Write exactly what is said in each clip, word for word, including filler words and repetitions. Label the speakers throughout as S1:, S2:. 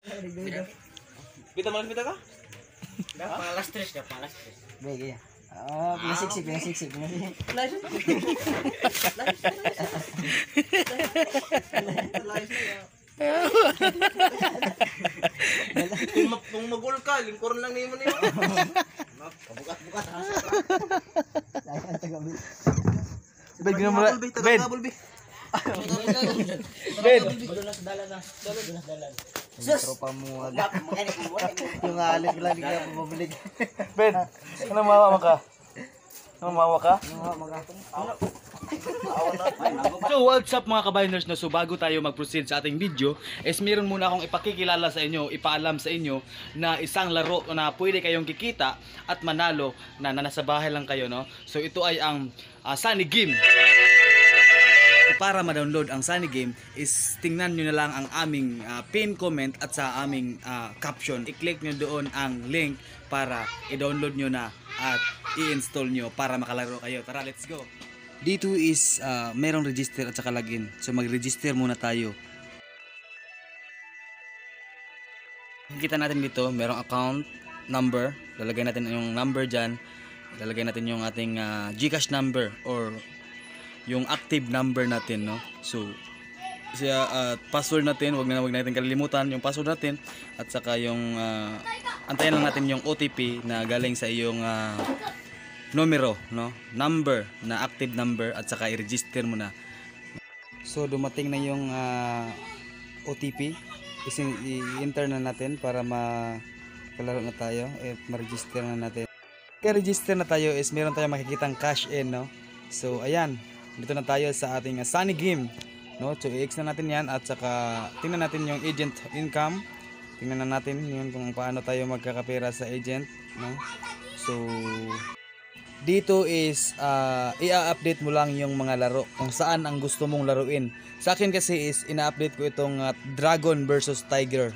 S1: Pita malas pita ka?
S2: Pangalas tres na, pangalas tres.
S3: Bege. Oh, pinasiksik, pinasiksik, pinasiksik.
S1: Kung magul ka, lingkuran lang niyo niyo. Bukat-bukat.
S3: Sayang tagabi.
S1: Ben, gina mo. Ben.
S3: Ben.
S2: Badulas dalan na. Badulas dalan.
S3: Sus. Tropa mo agad. Yung alis ko lang di kaya pumabalik.
S1: Ben, ano mawawa ka? Ano mawawa ka?
S4: So what's up mga kabayaners, no? So bago tayo mag-proceed sa ating video is meron muna akong ipakikilala sa inyo, ipaalam sa inyo na isang laro na pwede kayong kikita at manalo na, na nasa bahay lang kayo, no? So ito ay ang uh, Sunny Game. Para ma-download ang Sunny Game is tingnan nyo na lang ang aming uh, pin comment at sa aming uh, caption. I-click nyo doon ang link para i-download nyo na at i-install nyo para makalaro kayo. Tara, let's go! Dito is uh, merong register at saka login. So mag-register muna tayo. Kita natin dito, merong account number. Lalagay natin yung number dyan. Lalagay natin yung ating uh, GCash number or yung active number natin, no? So siya uh, password natin, wag na wag natin kalilimutan yung password natin at saka yung uh, antayin lang natin yung O T P na galing sa iyong uh, numero, no? Number na active number at saka i-register mo na. So dumating na yung uh, O T P, i-enter na natin para makalaro na tayo at ma-register na natin. Kaya register na tayo is meron tayong makikitang cash in, no? So ayan, dito na tayo sa ating uh, Sunny Game, no? So i-X na natin yan at saka tingnan natin yung agent income. Tingnan na natin yun kung paano tayo magkakapera sa agent, no? So dito is uh, i-update mo lang yung mga laro kung saan ang gusto mong laruin. Sa akin kasi is ina-update ko itong uh, Dragon versus Tiger.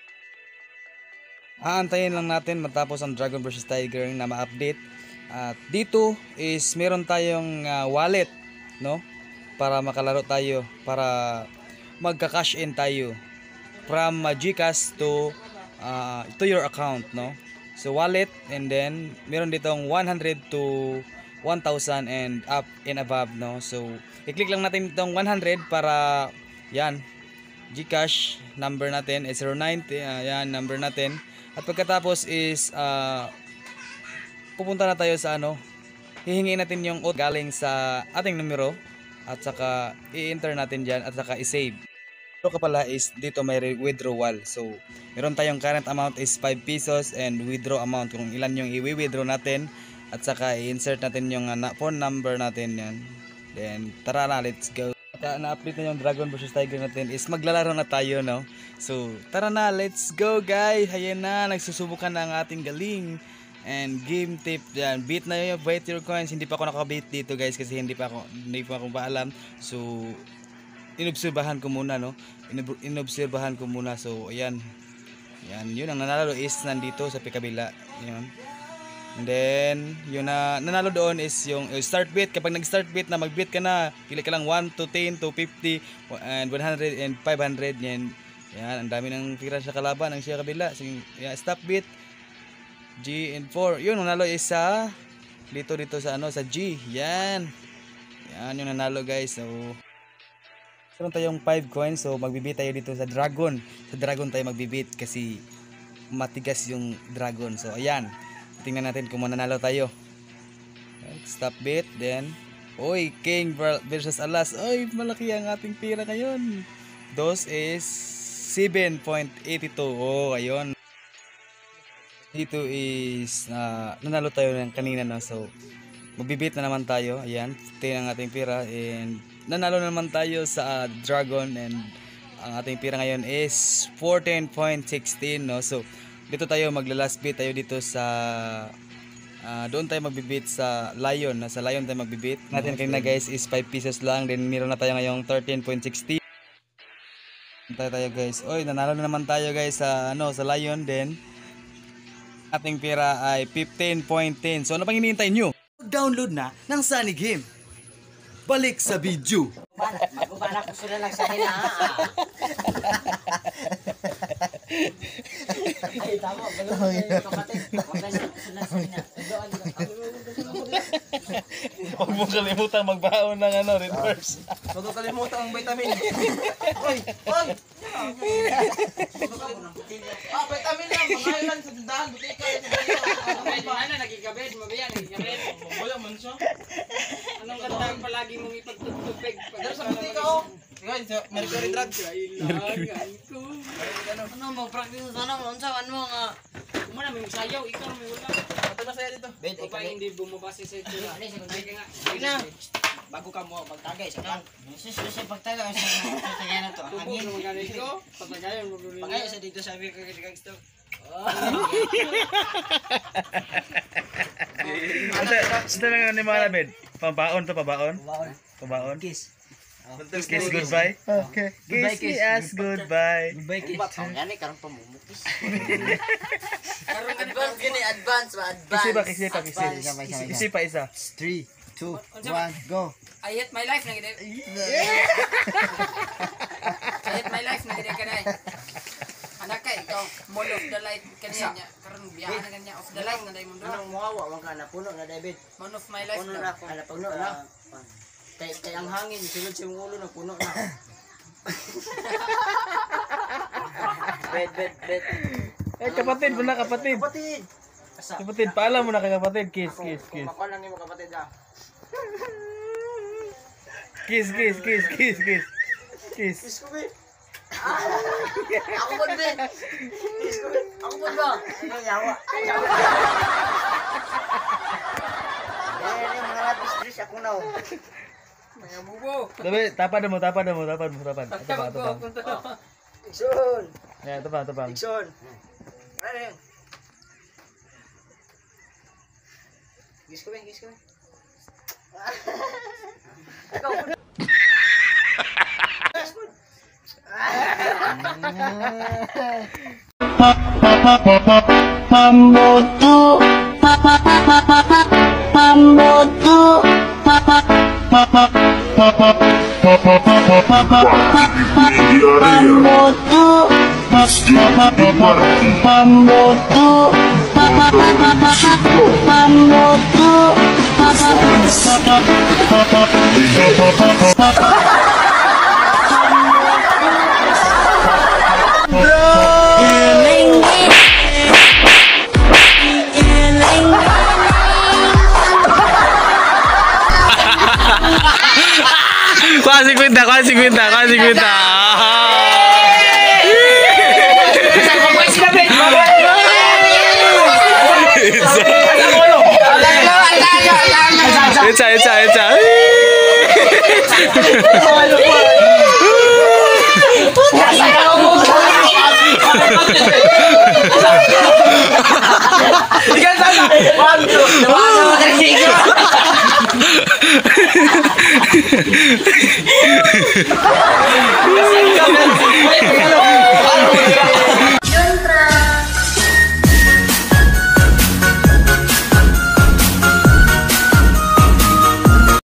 S4: Aantayin lang natin matapos ang Dragon versus Tiger na ma-update. At dito is meron tayong uh, wallet, no? Para makalaro tayo, para magka-cash in tayo from uh, GCash to uh, to your account, no? So wallet, and then meron ditong one hundred to one thousand and up and above, no? So i-click lang natin itong one hundred para yan, GCash number natin is zero nine, uh, yan number natin. At pagkatapos is uh, pupunta na tayo sa ano, hihingin natin yung O T P galing sa ating numero at saka i-enter natin dyan at saka i-save. Ito ka pala is dito may withdrawal. So meron tayong current amount is five pesos and withdraw amount kung ilan yung i-withdraw natin at saka i-insert natin yung uh, phone number natin yan. Then tara na, let's go. At na-update na yung Dragon versus Tiger natin is maglalaro na tayo, no? So tara na, let's go guys. Ayan na, nagsusubukan na ang ating galing. And game tip yan, beat na yung bait your coins. Hindi pa ako nakabait dito guys kasi hindi pa ako hindi pa ako paalam. So inobserbahan ko muna, no? Inobserbahan ko muna. So ayan. Yan, yun ang nanalo is nandito sa pikabila. Yun. And then yun na nanalo doon is yung uh, start bid. Kapag nag-start bid na mag-bid ka na, pili ka lang one to ten to fifty and one hundred and five hundred yan. Yan, ang dami ng pira sa kalaban ang siya kabila. So, yeah, stop bid G and four. Yun, nanalo isa dito dito sa ano sa G. Yan. Yan yung nanalo guys. So meron tayong five coins. So magbibit tayo dito sa Dragon. Sa Dragon tayo magbibit kasi matigas yung Dragon. So ayan. Tingnan natin kung mananalo tayo. Right, stop bit. Then oy, King versus Alas. Oy, malaki ang ating pira ngayon. Dos is seven point eight two. Oh, ayun. Dito is uh, nanalo tayo ng kanina, no? So magbibit na naman tayo. Ayan, tingnan ang ating pira and nanalo na naman tayo sa uh, Dragon and ang ating pira ngayon is fourteen point one six, no? So dito tayo magla-last bit tayo dito sa uh, doon tayo magbibit sa Lion. Sa Lion tayo magbibit. Natin kanina guys is five pesos lang. Then meron na tayo ngayong thirteen point one six. Tayo tayo guys. Oy, nanalo na naman tayo guys sa ano sa Lion. Then ating pira ay fifteen point one zero. So ano pang hinihintay nyo? Download na ng Sunny Game. Balik sa video.
S2: Magubana ko sila lang sa hina. Ay, tama. Balong kapatid. Huwag ka sa last na. Doon.
S4: Huwag mo kalimutan magbaon ng ano, reverse.
S1: Huwag ko kalimutan ang vitamin. Oy! Oy! Ah, vitamin lang. Mga ilan sa tindahan. Butika.
S2: Ano, nagigabed mo ba yan? Nagigabed.
S1: Wala man siya.
S2: Anong kanta ang palagi mong ipagtutupig?
S1: Dahil sa butika ko. Ngayon, sa Mercury Drugs.
S2: Kailangan ko. Ano mo, practice sa ano? Ano ano mo nga? Kung mo na, may sayaw. Ikaw may wala.
S1: Ito na saya dito.
S2: O pa hindi bumabase sa ito. Ano, sige nga. Sige na. Bago ka mo magtagay sa kan. Sus, sus, pagtagay sa tagay na to. Tubo na magaling ko. Patagayan mo gulo. Pagaya sa dito sa Amerika kasi gangster.
S4: Sino lang ni mga labid? Pabaon to, pabaon?
S3: Baon.
S4: Pabaon?
S3: Kiss.
S4: Kiss goodbye? Okay.
S3: Goodbye,
S4: Kiss
S3: kiss.
S4: me as goodbye.
S3: Goodbye, kiss.
S2: Yan eh, karong pamumukis. Karong advance gini, advance ba? Advance.
S4: Kisi pa, kisi pa, kisi.
S3: Sabay, sabay,
S4: Kisi pa isa.
S3: Three, two, one, go.
S2: I hate my life na gini. I hate my life na gini ka na eh. Anak ka, ikaw, mall of the light kanya niya. Karong biyahan na kanya, of the light na dahil mundo.
S3: Anong mawawa, wag ka na puno na David.
S2: Man of my life
S3: Puno
S2: na.
S3: na ako. Ano, puno na. Kay, kay ang hangin, sunod sa ulo na puno na. Bed, bed, bed.
S4: Eh, kapatid mo na, kapatid.
S3: Kapatid! Asa?
S4: Kapatid, paalam mo na kay kapatid. Kiss,
S3: Ako,
S4: kiss, kiss.
S3: kumakon lang yung mga kapatid ah.
S4: Kiss, kiss, kiss, kiss, kiss. Kiss.
S3: Kiss ko ba? Ako ba din? Kiss ko ba? Ako ba ba? Ano yawa? Yawa. Eh, yung mga lapis-tris ako na oh.
S2: Mga bubo.
S4: Dabi, tapad mo, tapad mo, tapad mo, tapad. Ito pa, ito pa.
S3: Ikson!
S4: Yeah, ito pa, ito pa.
S3: Ikson! Ano yun? Kiss ko ba? Kiss ko ba? Ikaw po.
S5: Pamboto, pamboto, pamboto,
S4: Quasi quinta, quasi quinta, quasi quinta. Echa, echa, echa.
S1: Ikan sana! Waduh! Nawala mo kasi